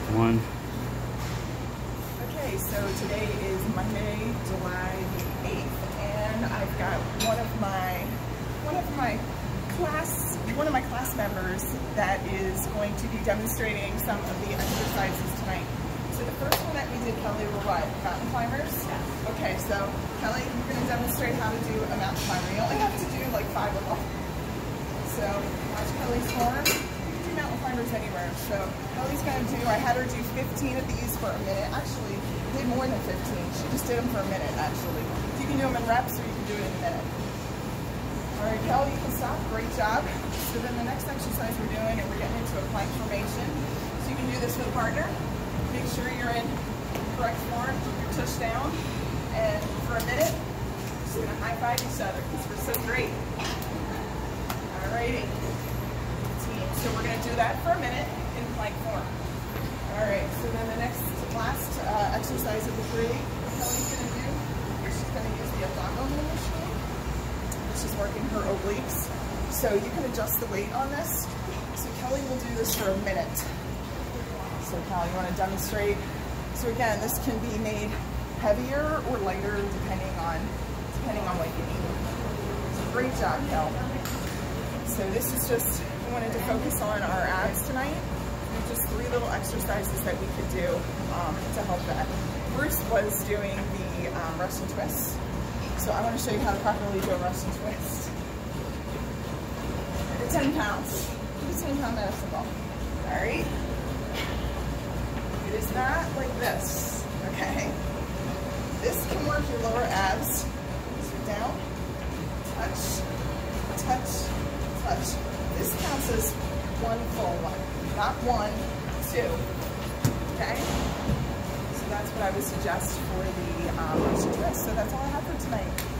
One. Okay, so today is Monday, July the 8th, and I've got one of my class members that is going to be demonstrating some of the exercises tonight. So the first one that we did, Kelly, were what? Mountain climbers? Yeah. Okay, so Kelly, you're going to demonstrate how to do a mountain climber. You only have to do like 5 of them. So watch Kelly's form. You can do mountain climbers anywhere. So Kelly's going to do, I had her do 15 of these for a minute. Actually, did more than 15. She just did them for a minute, actually. You can do them in reps or you can do it in a minute. All right, Kelly, you can stop. Great job. So then the next exercise we're doing, and we're getting into a plank formation. So you can do this with a partner. Make sure you're in correct form. Keep your tush down. And for a minute, we're just going to high-five each other because we're so great. All righty. Team. So we're going to do that for a minute in plank form. All right. So then the last exercise of the 3, what Kelly's going to do is she's going to use the abdominal machine. She's working her obliques. So you can adjust the weight on this. So Kelly will do this for a minute. So Kelly, you want to demonstrate? So again, this can be made heavier or lighter depending on what you need. So great job, Kel. So this is just, we wanted to focus on our abs tonight. There's just 3 little exercises that we could do to help that. Bruce was doing the Russian twists. So I want to show you how to properly do a Russian twist. 10 pounds. Do a 10-pound medicine ball. All right. It is not like this. Okay. This can work your lower abs. So down, touch, touch, touch. This counts as 1 full one, not 1, 2. Okay. So that's what I would suggest for the Russian twist. So that's all I have for tonight.